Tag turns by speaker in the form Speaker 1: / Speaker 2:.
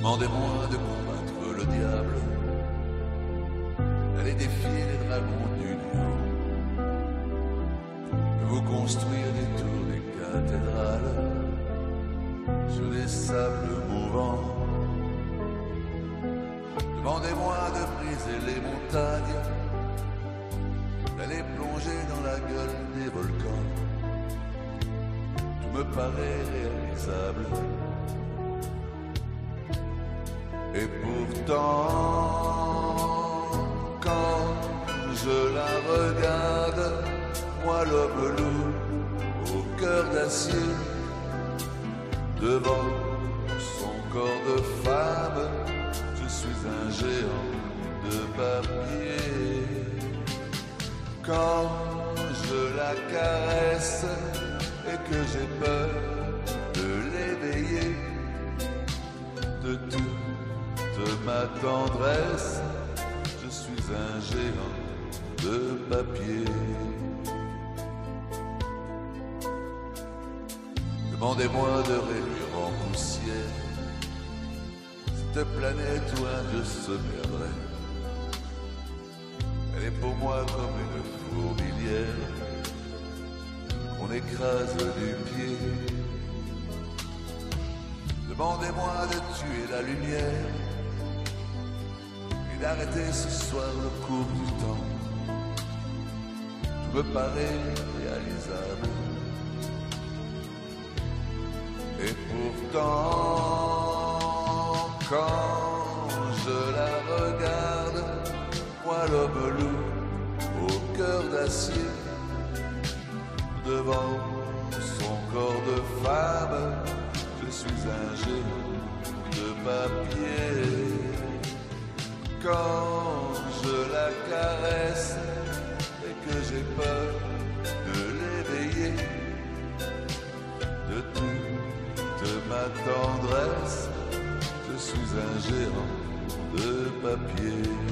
Speaker 1: Demandez-moi de combattre le diable, d'aller défier les dragons du néant, de vous construire des tours, des cathédrales, sur des sables mouvants. Demandez-moi de briser les montagnes, d'aller plonger dans la gueule des volcans. Tout me paraît réalisable. Et pourtant, quand je la regarde, moi l'homme loup, au cœur d'acier, devant son corps de femme, je suis un géant de papier. Quand je la caresse et que j'ai peur de l'éveiller, de toute ma tendresse, je suis un géant de papier. Demandez-moi de réduire en poussière cette planète où un dieu se perdrait. Elle est pour moi comme une fourmilière qu'on écrase du pied. Demandez-moi de tuer la lumière et d'arrêter ce soir le cours du temps. Tout me paraît réalisable. Et pourtant, quand je la regarde, moi l'homme loup, au cœur d'acier, devant son corps de femme, je suis un géant de papier. Quand je la caresse et que j'ai peur de l'éveiller, de toute ma tendresse, je suis un géant de papier.